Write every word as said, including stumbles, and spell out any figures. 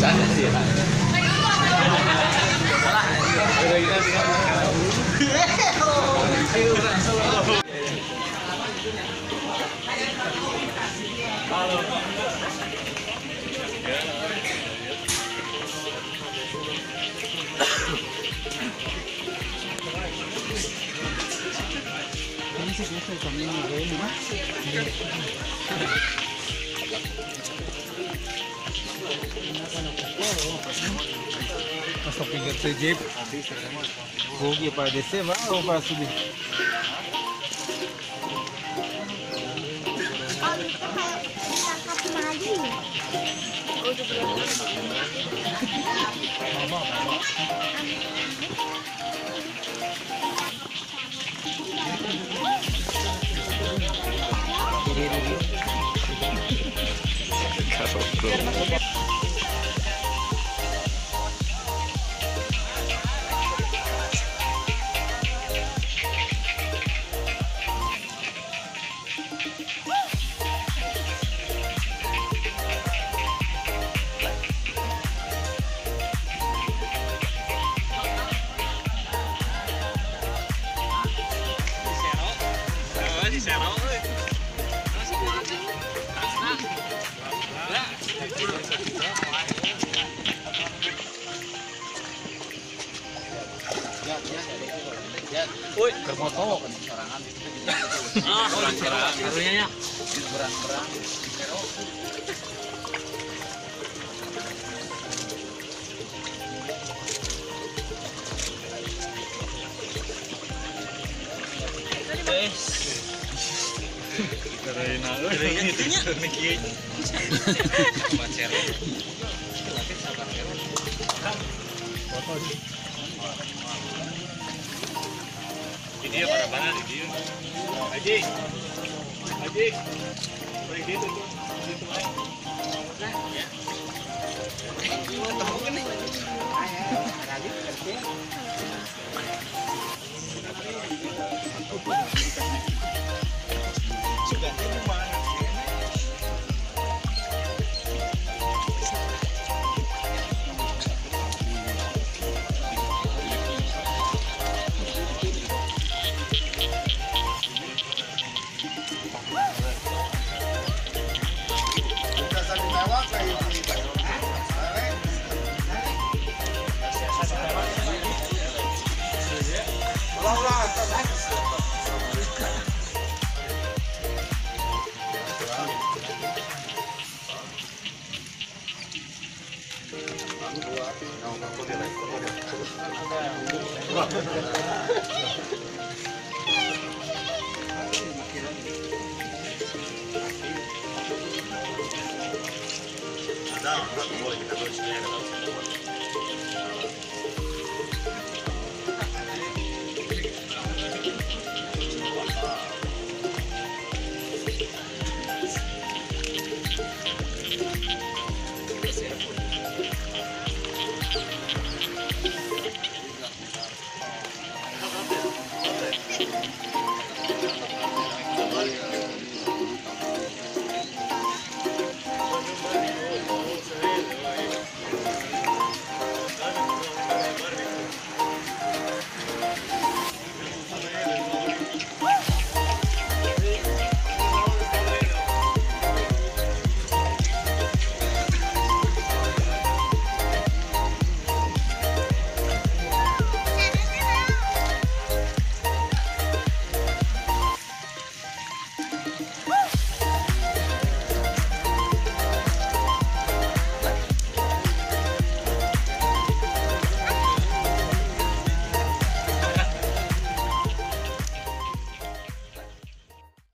Masuk pinggir si jeep. Rugi para D C mau para subir. Woi, bermoto kan sorangan. Ah, sorangan. Karunya nya. Berang-berang. Wes. Keren euy. Keren itu nya. Keren kieu. Bacer. Latih sabar kero. Foto di. Ini pada mana di dia? Haji, Haji, pergi itu tuh, itu aja. Nah, ya. Tahu kan nih? Haji kerja. Sudah di mana? Ada